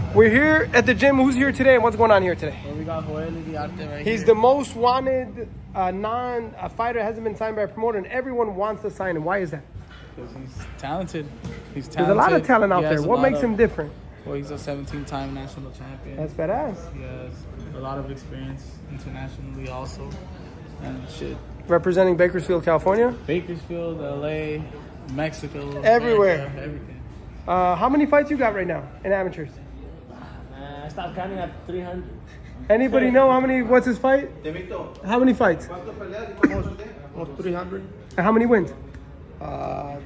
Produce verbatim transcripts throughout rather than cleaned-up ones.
We're here at the gym. Who's here today and what's going on here today? Well, we got Joel Iriarte right He's here. the most wanted uh, non a fighter, hasn't been signed by a promoter, and everyone wants to sign him. Why is that? Because he's talented. He's talented. There's a lot of talent out He there. has a What lot makes of- him different? Well, he's a seventeen-time national champion. That's badass. He has a lot of experience internationally also. And shit. Representing Bakersfield, California. Bakersfield, L A, Mexico. Everywhere. America, everything. Uh, how many fights you got right now in amateurs? Uh, I stopped counting at three hundred. Anybody know how many? What's his fight? How many fights? Almost three hundred. And how many wins? Uh, I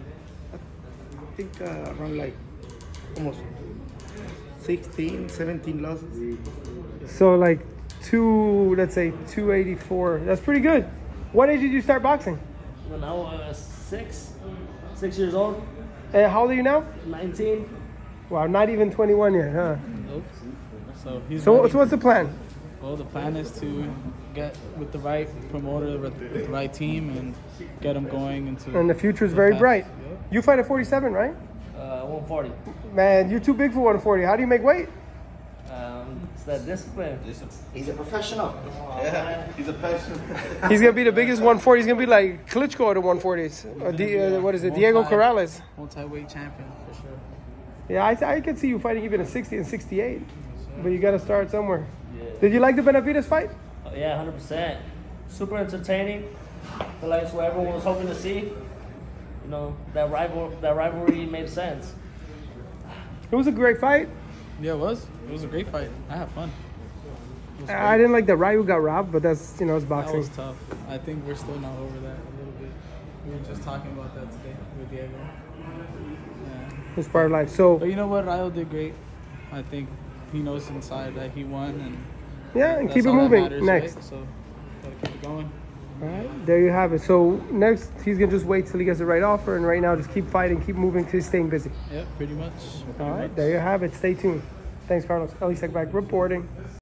think uh, around like almost sixteen, seventeen losses. So like two, let's say two eighty-four. That's pretty good. What age did you start boxing? When I was six, six years old, And how old are you now? nineteen. Wow, not even twenty-one yet, huh? Nope. So he's So, ready. so what's the plan? Well, the plan is to get with the right promoter, with the right team, and get him going into. And the future is the very path. bright. Yep. You fight at forty-seven, right? Uh, one forty. Man, you're too big for one forty. How do you make weight? Um, it's that discipline. He's a professional. Yeah, he's a professional. He's gonna be the biggest one forty. He's gonna be like Klitschko at the one forties. Or Di- uh, what is it? Diego Multi- Corrales. Multi-weight champion for sure. Yeah, I, I could see you fighting even a sixty and sixty-eight. But you gotta start somewhere. Did you like the Benavides fight? Oh, yeah, one hundred percent. Super entertaining. I feel like it's what everyone was hoping to see. You know, that rival, that rivalry made sense. It was a great fight. Yeah, it was. It was a great fight. I had fun. It was I great. didn't like that Ryu got robbed, but that's, you know, it's That boxing. was tough. I think we're still not over that a little bit. We were just talking about that today with Diego. Yeah. It's part of life. So, But you know what? Ryo did great. I think he knows inside that he won, and yeah, and that's keep it all that moving. matters, Next. right? So gotta keep it going. All right, there you have it. So next, he's gonna just wait till he gets the right offer, and right now, just keep fighting, keep moving, keep staying busy. Yep, pretty much. Pretty All right, much. there you have it. Stay tuned. Thanks, Carlos. Ellie Sekback reporting.